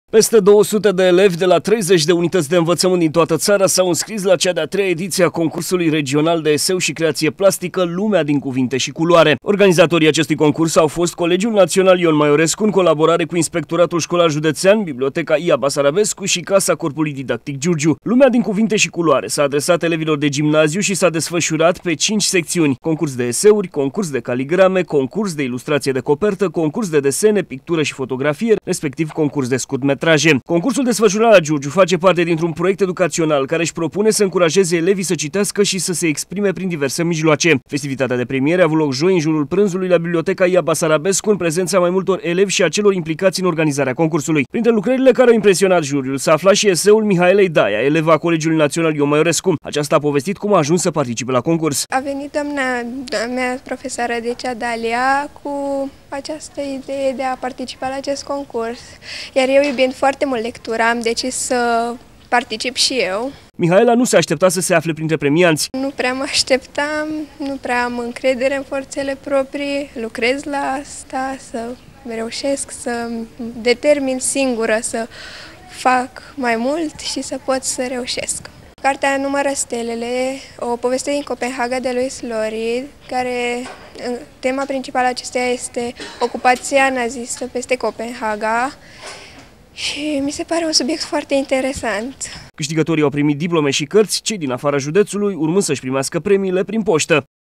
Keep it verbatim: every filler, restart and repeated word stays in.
Peste două sute de elevi de la treizeci de unități de învățământ din toată țara s-au înscris la cea de-a treia ediție a concursului regional de eseu și creație plastică Lumea din cuvinte și culoare. Organizatorii acestui concurs au fost Colegiul Național Ion Maiorescu în colaborare cu Inspectoratul Școlar Județean, Biblioteca I A Basarabescu și Casa Corpului Didactic Giurgiu. Lumea din cuvinte și culoare s-a adresat elevilor de gimnaziu și s-a desfășurat pe cinci secțiuni: concurs de eseuri, concurs de caligrame, concurs de ilustrație de copertă, concurs de desene, pictură și fotografie, respectiv concurs de scurtmetraje. Concursul desfășurat la Giurgiu face parte dintr-un proiect educațional care își propune să încurajeze elevii să citească și să se exprime prin diverse mijloace. Festivitatea de premiere a avut loc joi în jurul prânzului la Biblioteca I A Basarabescu, în prezența mai multor elevi și a celor implicați în organizarea concursului. Printre lucrările care au impresionat juriul s-a aflat și eseul Mihaelei Daia, eleva Colegiului Național Ion Maiorescu. Aceasta a povestit cum a ajuns să participe la concurs. A venit doamna, doamna mea profesoară de cea Dalia cu această idee de a participa la acest concurs, iar eu, iubind foarte mult lectura, am decis să particip și eu. Mihaela nu se aștepta să se afle printre premianți. Nu prea mă așteptam, nu prea am încredere în forțele proprii, lucrez la asta, să reușesc să determin singură să fac mai mult și să pot să reușesc. Cartea numără stelele, o poveste din Copenhaga de lui Lori, care tema principală acesteia este ocupația nazistă peste Copenhaga și mi se pare un subiect foarte interesant. Câștigătorii au primit diplome și cărți, cei din afara județului urmând să-și primească premiile prin poștă.